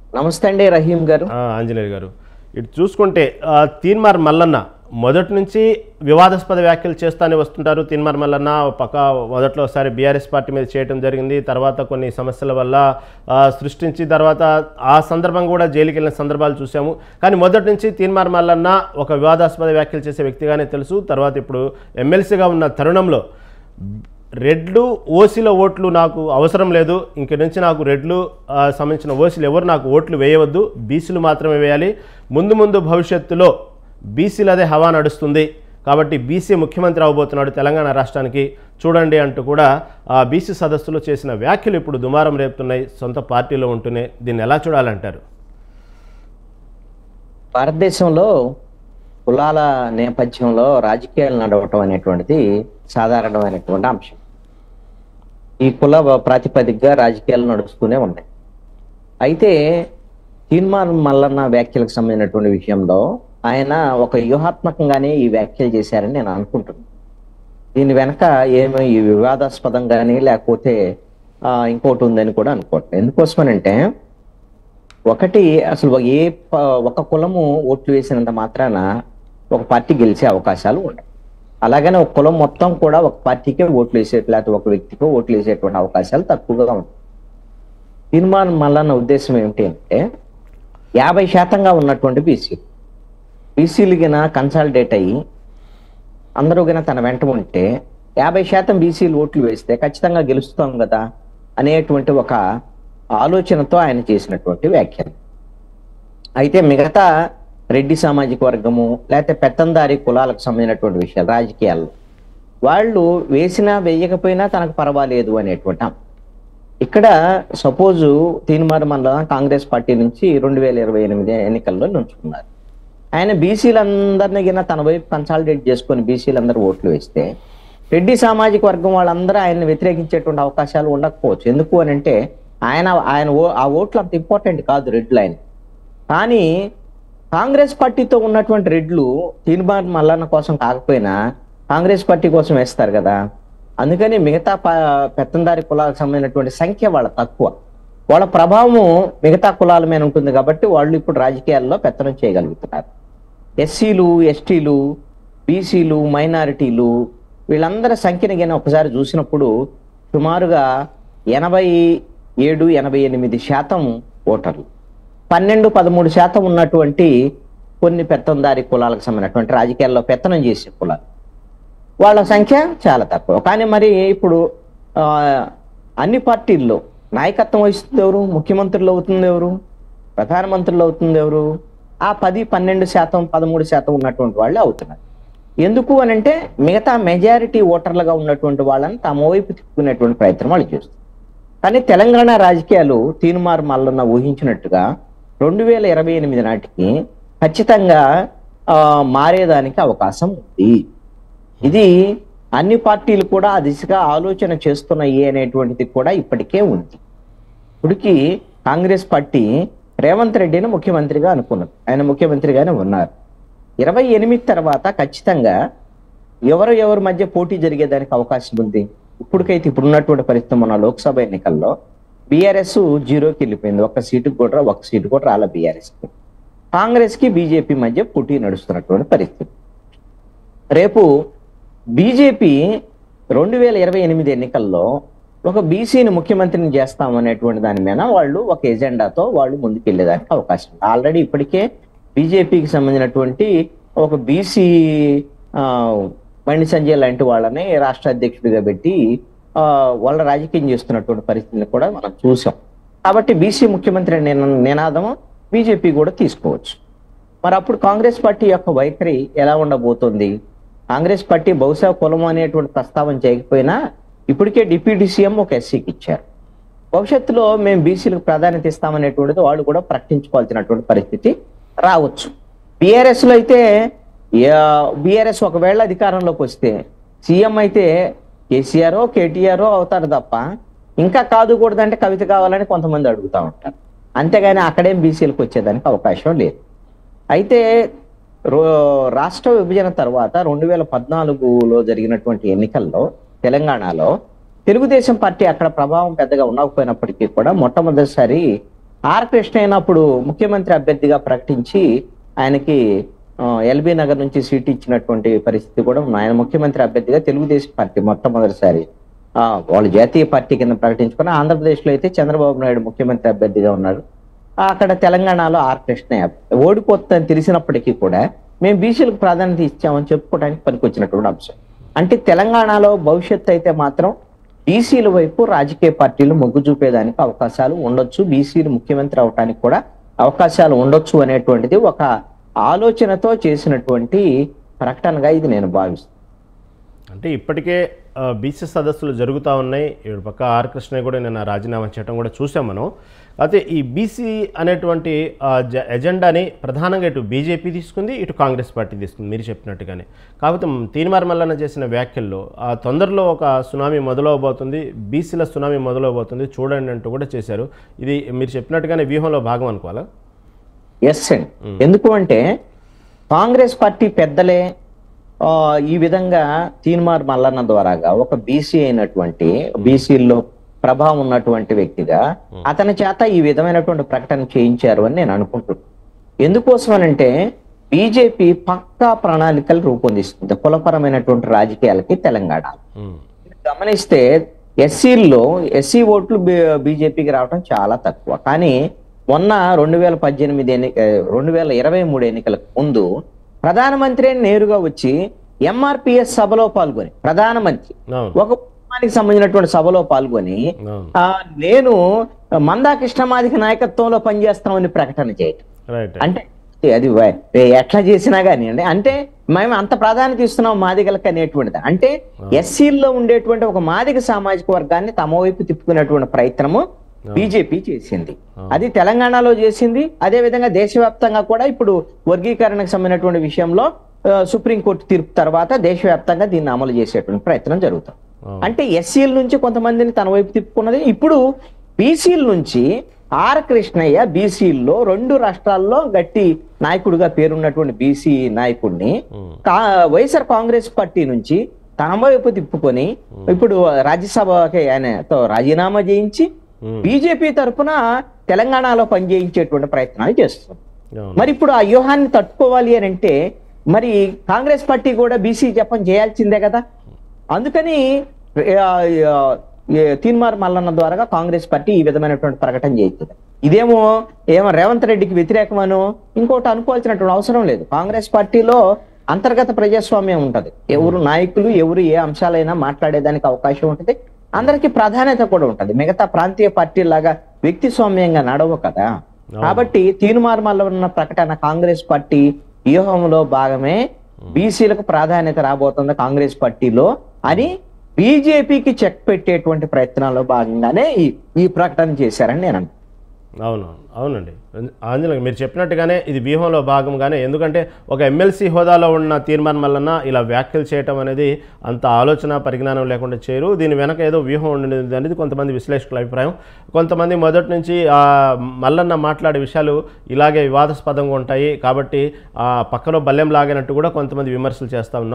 నమస్తే అండి రహీం గారు. ఆంజనేయులు గారు, ఇటు చూసుకుంటే తీన్మార్ మల్లన్న మొదటి నుంచి వివాదాస్పద వ్యాఖ్యలు చేస్తూనే వస్తుంటారు. తీన్మార్ మల్లన్న పక్క మొదట్లో ఒకసారి బీఆర్ఎస్ పార్టీ మీద చేయడం జరిగింది. తర్వాత కొన్ని సమస్యల వల్ల సృష్టించి తర్వాత ఆ సందర్భం కూడా జైలుకి వెళ్ళిన సందర్భాలు చూసాము. కానీ మొదటి నుంచి తీన్మార్ మల్లన్న ఒక వివాదాస్పద వ్యాఖ్యలు చేసే వ్యక్తిగానే తెలుసు. తర్వాత ఇప్పుడు ఎమ్మెల్సీగా ఉన్న తరుణంలో రెడ్లు ఓసీల ఓట్లు నాకు అవసరం లేదు, ఇంక నుంచి నాకు రెడ్లు సంబంధించిన ఓసీలు ఎవరు నాకు ఓట్లు వేయవద్దు, బీసీలు మాత్రమే వేయాలి, ముందు ముందు భవిష్యత్తులో బీసీలదే హవా నడుస్తుంది కాబట్టి బీసీ ముఖ్యమంత్రి అవబోతున్నాడు తెలంగాణ రాష్ట్రానికి చూడండి అంటూ కూడా ఆ బీసీ సదస్సులో చేసిన వ్యాఖ్యలు ఇప్పుడు దుమారం రేపుతున్నాయి. సొంత పార్టీలో ఉంటూనే దీన్ని ఎలా చూడాలంటారు? భారతదేశంలో కులాల నేపథ్యంలో రాజకీయాలు నడవటం అనేటువంటిది సాధారణమైనటువంటి అంశం. ఈ కుల ప్రాతిపదికగా రాజకీయాలు నడుస్తూనే ఉన్నాయి. అయితే తీన్మార్ మల్లన్న వ్యాఖ్యలకు సంబంధించినటువంటి విషయంలో ఆయన ఒక వ్యూహాత్మకంగానే ఈ వ్యాఖ్యలు చేశారని నేను అనుకుంటున్నాను. దీని వెనక ఏమో ఈ వివాదాస్పదం కానీ లేకపోతే ఇంకోటి ఉందని కూడా అనుకోవట్లేదు. ఎందుకోసమనంటే ఒకటి అసలు ఒక కులము ఓట్లు వేసినంత మాత్రాన ఒక పార్టీ గెలిచే అవకాశాలు ఉండవు. అలాగనే ఒక కులం మొత్తం కూడా ఒక పార్టీకే ఓట్లు వేసే లేకపోతే ఒక వ్యక్తికి ఓట్లు వేసేటువంటి అవకాశాలు తక్కువగా ఉంటాయి. తీన్మార్ మల్లన్న ఉద్దేశం ఏమిటి అంటే 50% ఉన్నటువంటి బీసీలు గిన కన్సాలిడేట్ అయ్యి అందరూ గిన తన వెంట ఉంటే 50% బీసీలు ఓట్లు వేస్తే ఖచ్చితంగా గెలుస్తాం కదా అనేటువంటి ఒక ఆలోచనతో ఆయన చేసినటువంటి వ్యాఖ్యలు. అయితే మిగతా రెడ్డి సామాజిక వర్గము లేకపోతే పెత్తందారి కులాలకు సంబంధించినటువంటి విషయాలు రాజకీయాల్లో వాళ్ళు వేసినా వేయకపోయినా తనకు పర్వాలేదు అనేటువంటి ఇక్కడ సపోజు తీన్మార్ మల్లన్న కాంగ్రెస్ పార్టీ నుంచి 2028 ఎన్నికల్లో నుంచుకున్నారు. ఆయన బీసీలందరినీ గిన తన వైపు కన్సాలిడేట్ చేసుకొని బీసీలందరూ ఓట్లు వేస్తే రెడ్డి సామాజిక వర్గం వాళ్ళందరూ ఆయన్ని వ్యతిరేకించేటువంటి అవకాశాలు ఉండకపోవచ్చు. ఎందుకు అని అంటే ఆయన ఆ ఓట్లు అంత ఇంపార్టెంట్ కాదు రెడ్లు ఆయన. కానీ కాంగ్రెస్ పార్టీతో ఉన్నటువంటి రెడ్లు తీన్మార్ మల్లన్న కోసం కాకపోయినా కాంగ్రెస్ పార్టీ కోసం వేస్తారు కదా. అందుకని మిగతా పెత్తందారి కులాలకు సంబంధించినటువంటి సంఖ్య వాళ్ళ తక్కువ, వాళ్ళ ప్రభావము మిగతా కులాల మీద ఉంటుంది కాబట్టి వాళ్ళు ఇప్పుడు రాజకీయాల్లో పెత్తనం చేయగలుగుతున్నారు. ఎస్సీలు, ఎస్టీలు, బీసీలు, మైనారిటీలు వీళ్ళందరి సంఖ్యని కానీ ఒకసారి చూసినప్పుడు సుమారుగా 87-88% ఓటర్లు, 12-13% ఉన్నటువంటి కొన్ని పెత్తందారి కులాలకు సంబంధించినటువంటి రాజకీయాల్లో పెత్తనం చేసే కులాలు వాళ్ళ సంఖ్య చాలా తక్కువ. కానీ మరి ఇప్పుడు అన్ని పార్టీల్లో నాయకత్వం వహిస్తుంది ఎవరు? ముఖ్యమంత్రులు అవుతుంది ఎవరు? ప్రధానమంత్రులు అవుతుంది ఎవరు? ఆ 10-12%, 13% ఉన్నటువంటి వాళ్ళే అవుతున్నారు. ఎందుకు అని అంటే మిగతా మెజారిటీ ఓటర్లుగా ఉన్నటువంటి వాళ్ళని తమ వైపు తిప్పుకునేటువంటి ప్రయత్నం వాళ్ళు చేస్తారు. కానీ తెలంగాణ రాజకీయాలు తీన్మార్ మల్లన్న ఊహించినట్టుగా 2028 నాటికి ఖచ్చితంగా మారేదానికి అవకాశం ఉంది. ఇది అన్ని పార్టీలు కూడా ఆ దిశగా ఆలోచన చేస్తున్నాయి అనేటువంటిది కూడా ఇప్పటికే ఉంది. ఇప్పటికి కాంగ్రెస్ పార్టీ రేవంత్ రెడ్డిని ముఖ్యమంత్రిగా అనుకున్నది, ఆయన ముఖ్యమంత్రిగానే ఉన్నారు. 28 తర్వాత ఖచ్చితంగా ఎవరి మధ్య పోటీ జరిగేదానికి అవకాశం ఉంది. ఇప్పటికైతే ఇప్పుడున్నటువంటి పరిస్థితి మన లోక్సభ ఎన్నికల్లో బీఆర్ఎస్ 0కి వెళ్ళిపోయింది, ఒక సీటు కూడా రాల బీఆర్ఎస్కి. కాంగ్రెస్కి బీజేపీ మధ్య పోటీ నడుస్తున్నటువంటి పరిస్థితి. రేపు బీజేపీ 2028 ఎన్నికల్లో ఒక బీసీని ముఖ్యమంత్రిని చేస్తామనేటువంటి దాని మీద వాళ్ళు ఒక ఎజెండాతో వాళ్ళు ముందుకెళ్లేదానికి అవకాశం ఉంది. ఆల్రెడీ ఇప్పటికే బీజేపీకి సంబంధించినటువంటి ఒక బీసీ బండి సంజయ్ లాంటి వాళ్ళని రాష్ట్ర అధ్యక్షుడిగా పెట్టి వాళ్ళ రాజకీయం చేస్తున్నటువంటి పరిస్థితిని కూడా మనం చూసాం. కాబట్టి బీసీ ముఖ్యమంత్రి నినాదం బీజేపీ కూడా తీసుకోవచ్చు. మరి అప్పుడు కాంగ్రెస్ పార్టీ యొక్క వైఖరి ఎలా ఉండబోతుంది? కాంగ్రెస్ పార్టీ బహుశా కులం అనేటువంటి ప్రస్తావన చేయకపోయినా ఇప్పటికే డిప్యూటీ సీఎం ఒక ఎస్సీకి ఇచ్చారు. భవిష్యత్తులో మేము బీసీలకు ప్రాధాన్యత ఇస్తామనేటువంటిది వాళ్ళు కూడా ప్రకటించుకోవాల్సినటువంటి పరిస్థితి రావచ్చు. బీఆర్ఎస్ లో అయితే బీఆర్ఎస్ ఒకవేళ అధికారంలోకి వస్తే సీఎం అయితే కేసీఆర్ కేటీఆర్ అవుతారు తప్ప ఇంకా కాదుకూడదంటే కవిత కావాలని కొంతమంది అడుగుతూ ఉంటారు. అంతేగాని అక్కడేం బీసీలకు వచ్చేదానికి అవకాశం లేదు. అయితే రాష్ట్ర విభజన తర్వాత 2014లో జరిగినటువంటి ఎన్నికల్లో తెలంగాణలో తెలుగుదేశం పార్టీ అక్కడ ప్రభావం పెద్దగా ఉండకపోయినప్పటికీ కూడా మొట్టమొదటిసారి ఆర్ కృష్ణయ్య అప్పుడు ముఖ్యమంత్రి అభ్యర్థిగా ప్రకటించి ఆయనకి ఎల్బీ నగర్ నుంచి సీట్ ఇచ్చినటువంటి పరిస్థితి కూడా ఉంది. ఆయన ముఖ్యమంత్రి అభ్యర్థిగా తెలుగుదేశం పార్టీ మొట్టమొదటిసారి వాళ్ళు జాతీయ పార్టీ కింద ప్రకటించుకుని, ఆంధ్రప్రదేశ్లో అయితే చంద్రబాబు నాయుడు ముఖ్యమంత్రి అభ్యర్థిగా ఉన్నాడు. అక్కడ తెలంగాణలో ఆర్ కృష్ణయ్య ఓడిపోతుందని తెలిసినప్పటికీ కూడా మేము బీసీలకు ప్రాధాన్యత ఇచ్చామని చెప్పుకోవడానికి పనికొచ్చినటువంటి అంశం. అంటే తెలంగాణలో భవిష్యత్తు అయితే మాత్రం బీసీల వైపు రాజకీయ పార్టీలు మొగ్గు చూపేదానికి అవకాశాలు ఉండొచ్చు, బీసీలు ముఖ్యమంత్రి అవడానికి కూడా అవకాశాలు ఉండొచ్చు అనేటువంటిది ఒక ఆలోచనతో చేసినటువంటి ప్రకటనగా ఇది నేను భావిస్తాను. అంటే ఇప్పటికే బీసీ సదస్సులు జరుగుతూ ఉన్నాయి. ఇప్పుడు పక్క ఆర్ కృష్ణయ్య కూడా నిన్న రాజీనామా చేయడం కూడా చూసాం మనం. అయితే ఈ బీసీ అనేటువంటి ఎజెండాని ప్రధానంగా ఇటు బీజేపీ తీసుకుంది, ఇటు కాంగ్రెస్ పార్టీ తీసుకుంది మీరు చెప్పినట్టుగానే. కాకపోతే తీన్మార్ మల్లన్న చేసిన వ్యాఖ్యల్లో తొందరలో ఒక సునామీ మొదలవబోతుంది, బీసీల సునామీ మొదలవబోతుంది చూడండి అంటూ కూడా చేశారు. ఇది మీరు చెప్పినట్టుగానే వ్యూహంలో భాగం అనుకోవాలా? ఎస్ అండి. ఎందుకు అంటే కాంగ్రెస్ పార్టీ పెద్దలే ఈ విధంగా తీన్మార్ మల్లన్న ద్వారాగా ఒక బీసీ అయినటువంటి, బీసీల్లో ప్రభావం ఉన్నటువంటి వ్యక్తిగా అతని చేత ఈ విధమైనటువంటి ప్రకటన చేయించారు అని నేను అనుకుంటున్నాను. ఎందుకోసం అనంటే బీజేపీ పక్కా ప్రణాళికలు రూపొందిస్తుంది కులపరమైనటువంటి రాజకీయాలకి తెలంగాణ. గమనిస్తే ఎస్సీ ఓట్లు బీజేపీకి రావడం చాలా తక్కువ. కానీ మొన్న 2023 ఎన్నికలకు ముందు ప్రధానమంత్రి నేరుగా వచ్చి ఎంఆర్పిఎస్ సభలో పాల్గొని, ప్రధానమంత్రి ఒక కుటుంబానికి సంబంధించినటువంటి సభలో పాల్గొని నేను మందా కృష్ణమాదిక నాయకత్వంలో పనిచేస్తామని ప్రకటన చేయటం అంటే అది ఎట్లా చేసినా కానీ అండి, అంటే మేము అంత ప్రాధాన్యత ఇస్తున్నాం మాదిగలకు అనేటువంటిది. అంటే ఎస్సీల్లో ఉండేటువంటి ఒక మాదిగ సామాజిక వర్గాన్ని తమ వైపు తిప్పుకునేటువంటి ప్రయత్నము బీజేపీ చేసింది. అది తెలంగాణలో చేసింది. అదే విధంగా దేశవ్యాప్తంగా కూడా ఇప్పుడు వర్గీకరణకు సంబంధించినటువంటి విషయంలో సుప్రీంకోర్టు తీర్పు తర్వాత దేశవ్యాప్తంగా దీన్ని అమలు చేసేటువంటి ప్రయత్నం జరుగుతుంది. అంటే ఎస్సీల నుంచి కొంతమందిని తన వైపు తిప్పుకున్నది. ఇప్పుడు బీసీల నుంచి ఆర్ కృష్ణయ్య బీసీల్లో 2 రాష్ట్రాల్లో గట్టి నాయకుడిగా పేరున్నటువంటి బీసీ నాయకుడిని వైఎస్ఆర్ కాంగ్రెస్ పార్టీ నుంచి తన వైపు తిప్పుకొని ఇప్పుడు రాజ్యసభకి ఆయనతో రాజీనామా చేయించి బీజేపీ తరఫున తెలంగాణలో పనిచేయించేటువంటి ప్రయత్నాలు చేస్తుంది. మరి ఇప్పుడు ఆ వ్యూహాన్ని తట్టుకోవాలి అని అంటే మరి కాంగ్రెస్ పార్టీ కూడా బీసీ జపం చేయాల్సిందే కదా. అందుకని తీన్మార్ మల్లన్న ద్వారా కాంగ్రెస్ పార్టీ ఈ విధమైనటువంటి ప్రకటన చేయించింది. ఇదేమో రేవంత్ రెడ్డికి వ్యతిరేకమనో ఇంకోటి అనుకోవాల్సినటువంటి అవసరం లేదు. కాంగ్రెస్ పార్టీలో అంతర్గత ప్రజాస్వామ్యం ఉంటది. ఎవరు నాయకులు ఎవరు ఏ అంశాలైనా మాట్లాడేదానికి అవకాశం ఉంటుంది. అందరికీ ప్రాధాన్యత కూడా ఉంటది. మిగతా ప్రాంతీయ పార్టీలాగా వ్యక్తి స్వామ్యంగా నడవు కదా. కాబట్టి తీన్మార్ మల్లన్న ప్రకటన కాంగ్రెస్ పార్టీ వ్యూహంలో భాగమే. బీసీలకు ప్రాధాన్యత రాబోతుంది కాంగ్రెస్ పార్టీలో అని బీజేపీకి చెక్ పెట్టేటువంటి ప్రయత్నాల్లో భాగంగానే ఈ ప్రకటన చేశారని నేను అంటున్నాను. అవునండి ఆంజనేయ మీరు చెప్పినట్టుగానే ఇది వ్యూహంలో భాగంగానే. ఎందుకంటే ఒక ఎమ్మెల్సీ హోదాలో ఉన్న తీన్మార్ మల్లన్న ఇలా వ్యాఖ్యలు చేయటం అనేది అంత ఆలోచన పరిజ్ఞానం లేకుండా చేయరు. దీని వెనక ఏదో వ్యూహం ఉండేది అనేది కొంతమంది విశ్లేషకుల అభిప్రాయం. కొంతమంది మొదటి నుంచి మల్లన్న మాట్లాడే విషయాలు ఇలాగే వివాదాస్పదంగా ఉంటాయి కాబట్టి పక్కలో బల్లెం లాగినట్టు కూడా కొంతమంది విమర్శలు చేస్తూ ఉన్నారు.